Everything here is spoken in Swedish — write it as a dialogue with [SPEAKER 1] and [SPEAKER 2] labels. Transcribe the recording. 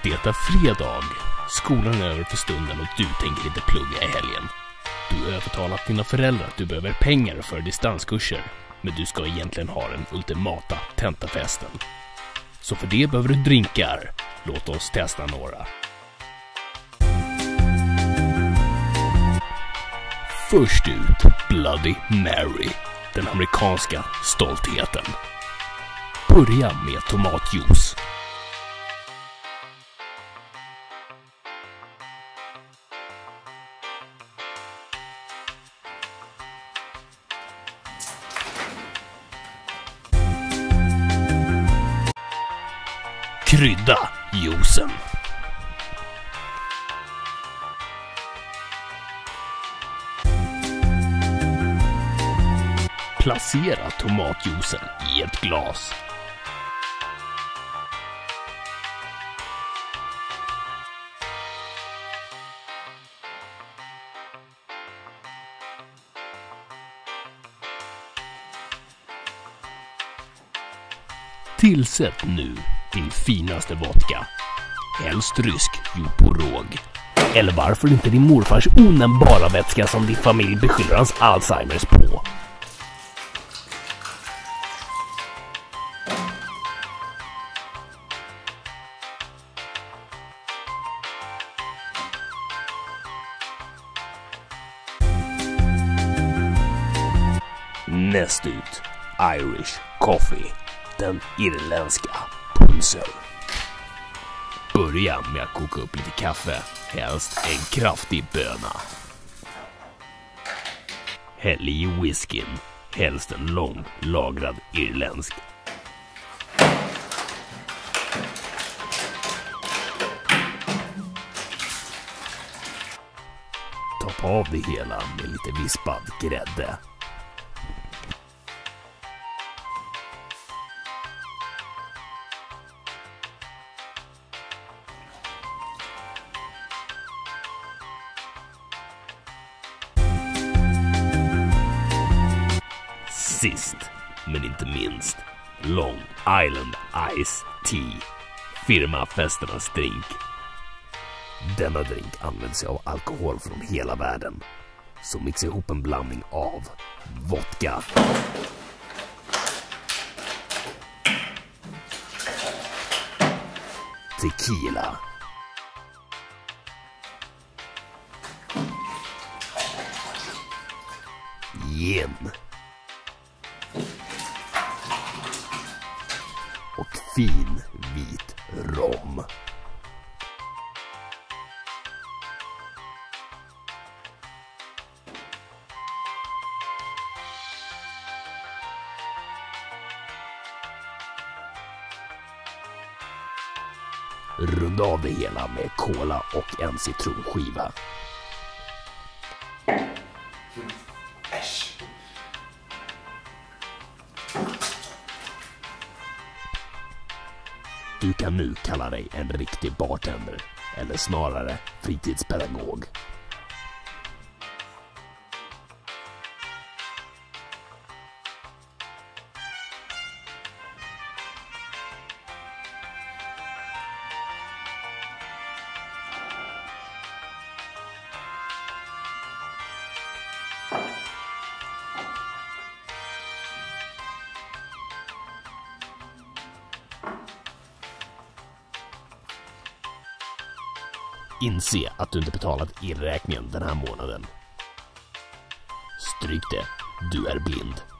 [SPEAKER 1] Det är fredag. Skolan är över för stunden och du tänker inte plugga i helgen. Du har övertalat dina föräldrar att du behöver pengar för distanskurser, men du ska egentligen ha den ultimata tentafesten. Så för det behöver du drinkar. Låt oss testa några. Först ut, Bloody Mary, den amerikanska stoltheten. Börja med tomatjuice. Krydda juicen. Placera tomatjuicen i ett glas. Tillsätt nu din finaste vodka. Helst rysk, gjord på råg. Eller varför inte din morfars onämnbara vätska som din familj beskyller hans Alzheimers på. Näst ut, Irish Coffee, den irländska pulsen. Börja med att koka upp lite kaffe, helst en kraftig böna. Häll i whiskyn, helst en lång lagrad irländsk. Toppa av det hela med lite vispad grädde. Sist, men inte minst, Long Island Ice Tea, firmafesternas drink. Denna drink använder sig av alkohol från hela världen, så mixa ihop en blandning av vodka, tequila, gin och fin vit rom. Runda av det hela med cola och en citronskiva. Du kan nu kalla dig en riktig bartender, eller snarare fritidspedagog. Inse att du inte betalat elräkningen den här månaden. Stryk det, du är blind.